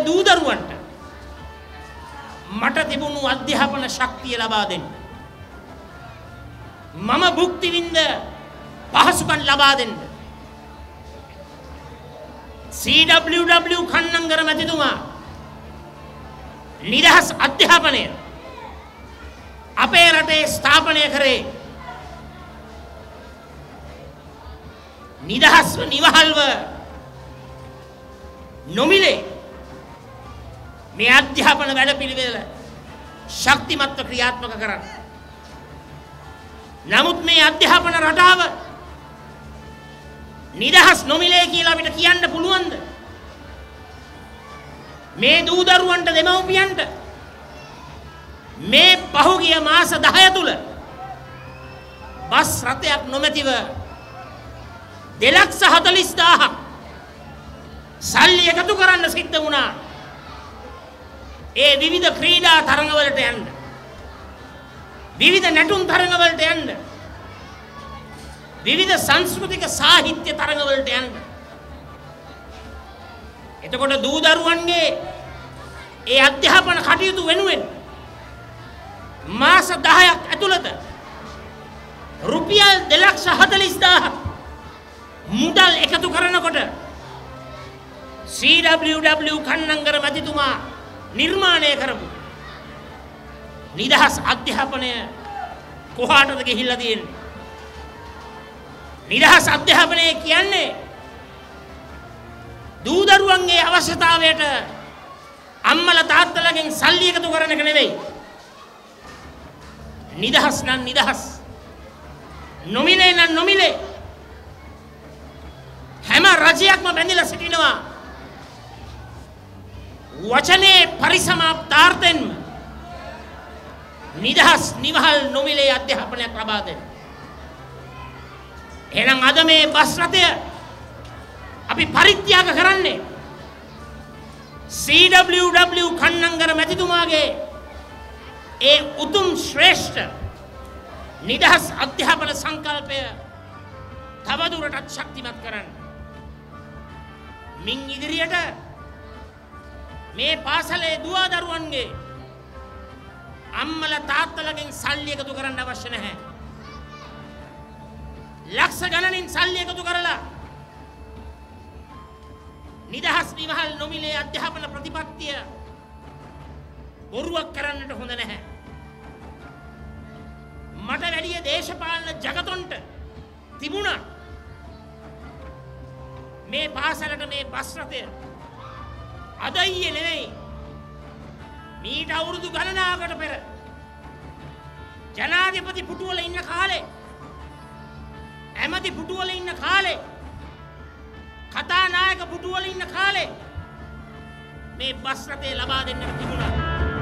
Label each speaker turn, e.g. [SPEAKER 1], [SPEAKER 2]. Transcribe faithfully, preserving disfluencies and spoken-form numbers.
[SPEAKER 1] දූ දරුවන්ට මට තිබුණු අධ්‍යාපන ශක්තිය ලබා දෙන්න. මම භුක්ති විඳ පහසුකම් ලබා දෙන්න. සී ඩබ්ලිව් ඩබ්ලිව් කන්නංගර මැතිතුමා නිදහස් අධ්‍යාපනය අපේ රටේ ස්ථාපනය කරේ. නිදහස්ව නිවහල්ව නොමිලේ මේ අධ්‍යාපන වැඩපිළිවෙල ශක්තිමත්ව ක්‍රියාත්මක කරන්න. නමුත් මේ අධ්‍යාපන රටාව නිදහස් නොමිලේ කියලා අපිට කියන්න පුළුවන්ද? මේ දූ දරුවන්ට දෙමව්පියන්ට මේ පහුගිය මාස දහය තුල බස් රථයක් නොමැතිව දෙලක්ෂ හතළිස් දාහක් සල්ලි එකතු කරන්න සිද්ධ වුණා. ඒ විවිධ ක්‍රීඩා තරඟවලට යන්න, විවිධ නැටුම් තරඟවලට යන්න, විවිධ සංස්කෘතික සාහිත්‍ය තරඟවලට යන්න. එතකොට දූ දරුවන්ගේ ඒ අධ්‍යාපන කටයුතු වෙනුවෙන් මාස දහයක් ඇතුළත රුපියල් දෙලක්ෂ හතළිස් දාහක් මුදල් එකතු කරනකොට සී ඩබ්ලිව් ඩබ්ලිව් කන්නංගර මැතිතුමා නිර්මාණය කරපු නිදහස් අධ්‍යාපනය කොහාටද ගිහිල්ලා තියෙන්නේ? නිදහස් අධ්‍යාපනය කියන්නේ දූ දරුවන්ගේ අවශ්‍යතාවයට අම්මලා තාත්තලාගෙන් සල්ලි එකතු කරන එක නෙවෙයි. නිදහස් නම් නිදහස්, නොමිලේ නම් නොමිලේ. හැම රජයක්ම බැඳිලා සිටිනවා වචනේ පරිසමාප්තාර්ථයෙන්ම නිදහස් නිවහල් නොමිලේ අධ්‍යාපනයක් ලබා දෙන්න. එහෙනම් අද මේ බස් රථය අපි පරිත්‍යාග කරන්නේ සී ඩබ්ලිව් ඩබ්ලිව් කන්නංගර මැතිතුමාගේ ඒ උතුම් ශ්‍රේෂ්ඨ නිදහස් අධ්‍යාපන සංකල්පය තවදුරටත් ශක්තිමත් කරන්න. මින් ඉදිරියට මේ පාසලේ දුව දරුවන්ගේ අම්මලා තාත්තලාගෙන් සල්ලි එකතු කරන්න අවශ්‍ය නැහැ. ලක්ෂ ගණනින් සල්ලි එකතු කරලා නිදහස් නිවහල් නොමිලේ අධ්‍යාපන ප්‍රතිපත්තිය බොරුවක් කරන්නට හොඳ නැහැ. මට වැඩිය දේශපාලන ජගතොන්ට තිබුණා මේ පාසලට මේ බස් රථය අද ඊයේ නෙවෙයි මීට අවුරුදු ගණනාවකට පෙර ජනාධිපති පුටුවල ඉන්න කාලේ, ඇමති පුටුවල ඉන්න කාලේ, කතානායක පුටුවල ඉන්න කාලේ මේ බස් රථය ලබා දෙන්නට තිබුණා.